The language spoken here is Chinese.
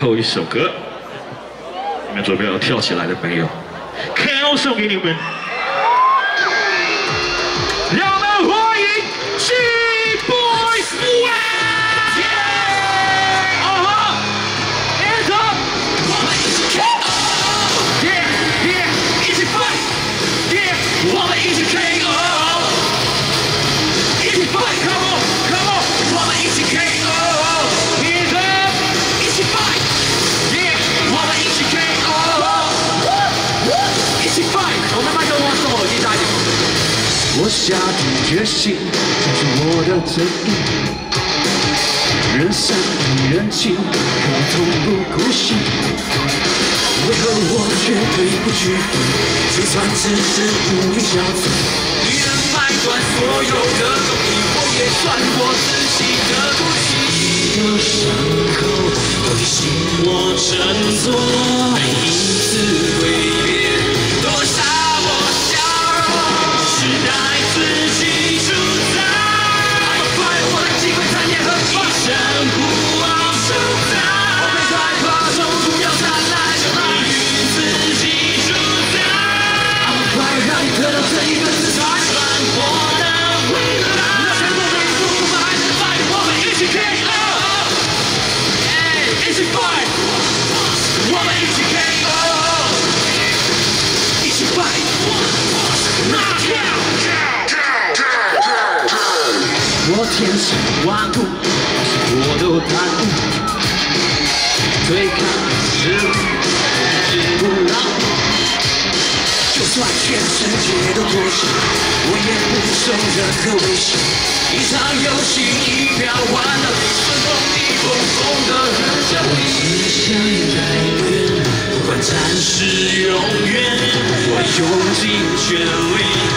后一首歌，你们准备要跳起来的没有？看我送给你们，让我们欢迎 G-Boys One。Hands up！ 我们一起 KO！Yeah yeah， 一起 fight！Yeah， 我们一起 KO！ 一起 fight！Come on come on， 我们一起 KO！Hands up！ 一起 fight！Yeah， 我们一起 KO！ 一起 fight！ 我们麦克风送我耳机大一点。我下定决心，找出我的正义。人善不人情，可从不孤心。为何我绝对不屈服？就算只是无名小卒，你能掰断所有的东西，我也穿过自己的骨气。有伤口都提醒我振作，每一次挥别多少我笑容，是带自己主宰。快乐我的机会残念和一生不忘收藏。我没害怕冲突要灿烂，命运自己主宰。快乐让你得到这一份自传，穿过的未来。那些梦寐以求不还能 fight， 我们一起 KO， 一起 fight， 我们一起 KO， 一起 fight， knock out。我天生顽固，我都贪污，对抗事物止不牢。就算全世界都脱手，我也不受任何威胁。一场游戏一票玩到底，顺风逆风，风得很久。我只想改变，不管暂时永远，我用尽全力。